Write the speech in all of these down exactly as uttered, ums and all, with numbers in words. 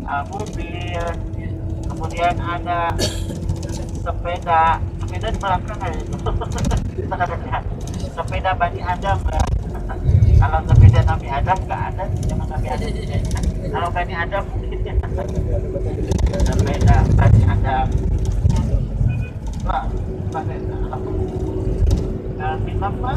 uh, mobil, kemudian ada sepeda, sepeda di belakang aja itu. Sepeda Bani Adam ya. Kalau sepeda Nabi Adam nggak ada di zaman Nabi Adam. Kalau Bani Adam mungkin ya. Sepeda Bani Adam. Wah, pakai apa? Nah,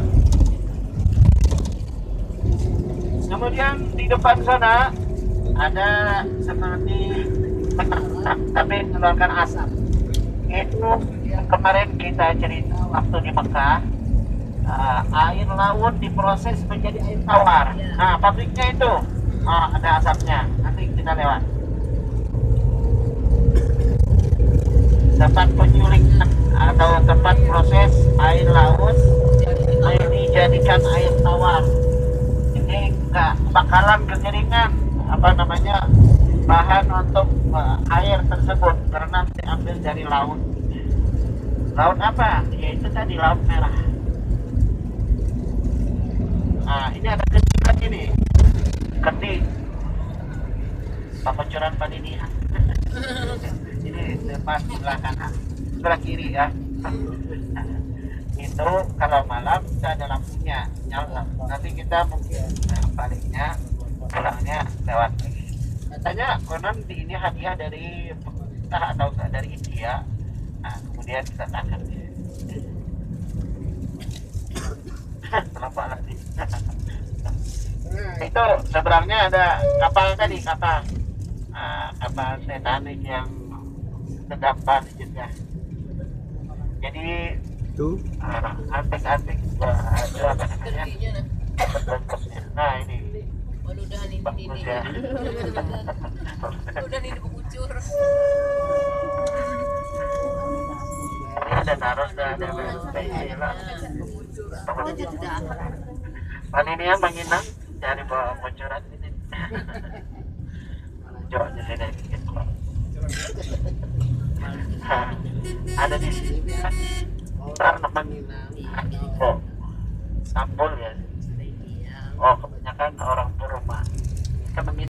kemudian di depan sana ada seperti tapi mengeluarkan asap. Itu yang kemarin kita cerita waktu di Mekah, uh, air laut diproses menjadi air tawar. Nah, pabriknya itu uh, ada asapnya. Nanti kita lewat. Tempat penyulingan atau tempat proses air laut air dijadikan air tawar. Ini enggak bakalan kekeringan apa namanya bahan untuk uh, air tersebut karena diambil dari laut. Laut apa? Yaitu tadi laut merah. Nah, ini ada kendi ini. Kendi. Pakucuran Paninia. Ini depan sebelah kanan, sebelah kiri ya. Itu kalau malam kita ada lampunya nyala. Nanti kita mungkin nah, palingnya pulangnya lewat lagi. Katanya konon di ini hadiah dari pemerintah atau dari India. Nah, kemudian kita tangkap. Kenapa lagi? Itu seberangnya ada kapal tadi, kapal uh, kapal Titanic yang terdampar di Jeddah. Jadi itu uh, antik-antik uh, itu apa namanya? Nah ini. Udah nih ini. Ya. Udah nih kucur. Ada naros dah ada lah. Paninia menginang dari bawah bocoran ini. Coba jadi dari bikin kok. Ada di sini.